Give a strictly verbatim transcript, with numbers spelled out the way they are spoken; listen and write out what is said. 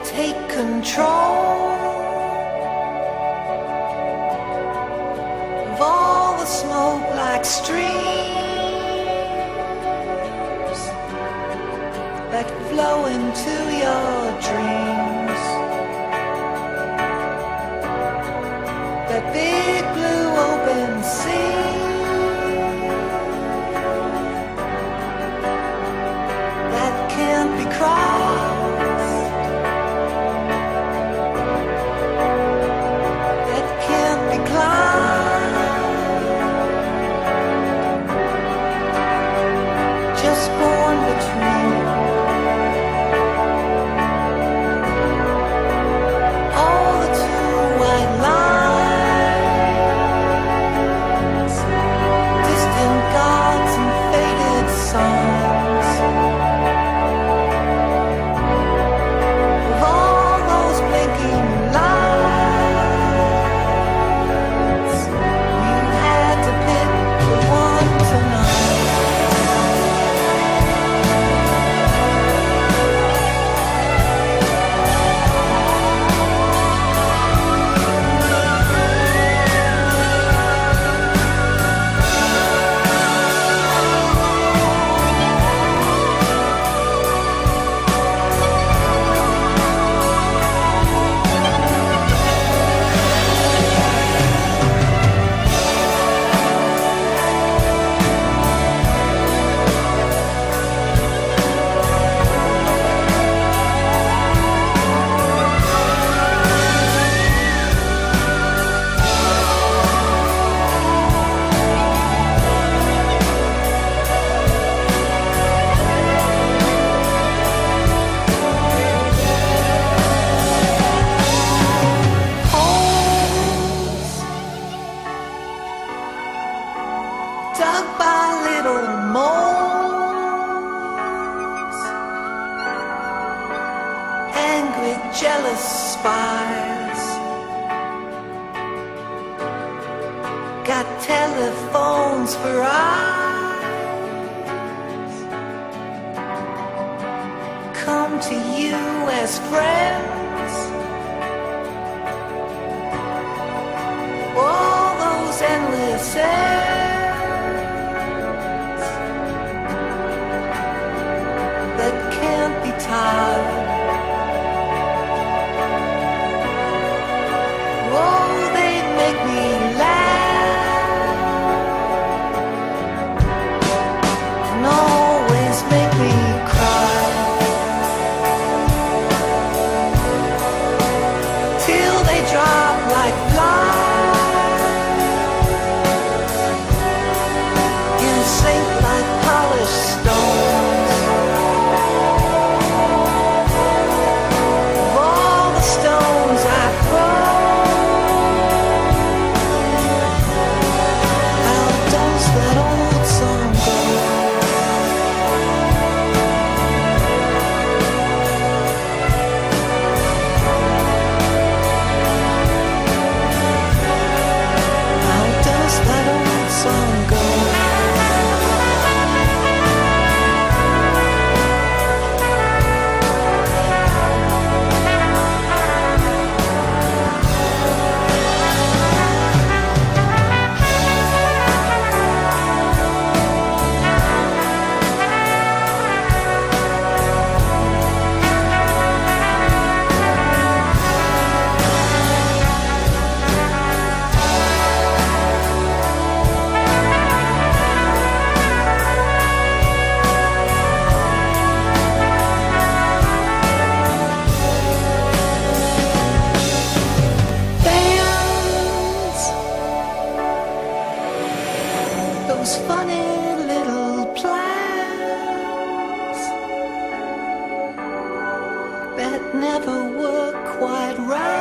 take control of all the smoke like streams that flow into your dreams. That big blue open sea that can't be crossed, that can't be climbed, just born between all the two white lines, distant gods and faded songs of all those blinking lights. You had to pick the one tonight. Dug by little moles, angry, jealous spies, got telephones for eyes, come to you as friends. All those endless ends that can't be tied. Oh, they make me laugh and always make me cry, till they drop like flies and sink like polished stones. Of all the stones I throw, how does that old song go? How does that old song go? Those funny little plans that never work quite right.